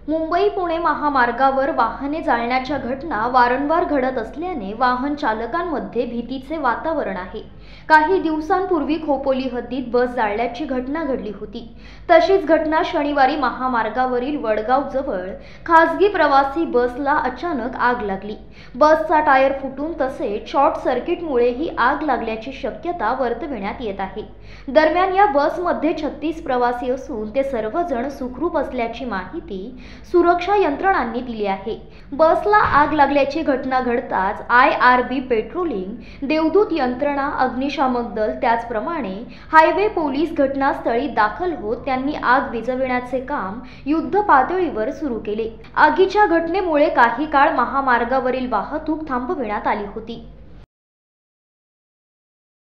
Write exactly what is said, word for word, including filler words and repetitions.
मुंबई पुणे महामार्गावर वाहने जाळण्याच्या घटना वारंवार घडत असल्याने वाहन चालकांमध्ये भीतीचे वातावरण आहे। काही दिवसांपूर्वी खोपोली हद्दीत बस जाळल्याची घटना घडली होती। तशीच घटना शनिवारी महामार्गावरील वडगाव जवळ खासगी प्रवासी बसला अचानक आग लागली। बसचा टायर फुटून तसेच शॉर्ट सर्किटमुळे ही आग लागल्याची शक्यता वर्तविण्यात येत आहे। दरम्यान या बसमध्ये छत्तीस प्रवासी असून ते सर्वजण सुखरूप असल्याची माहिती सुरक्षा यंत्रणांनी दिली आहे। बसला आग लागल्याची घटना घडताच आय आर बी पेट्रोलिंग, देवदूत यंत्रणा, अग्निशामक दल त्याचप्रमाणे हायवे पोलीस घटनास्थळी दाखल होत त्यांनी आग विझवण्याचे काम युद्ध पातळीवर सुरू केले। आगीच्या घटनेमुळे काही काळ महामार्गावरील वाहतूक थांबविण्यात आली होती।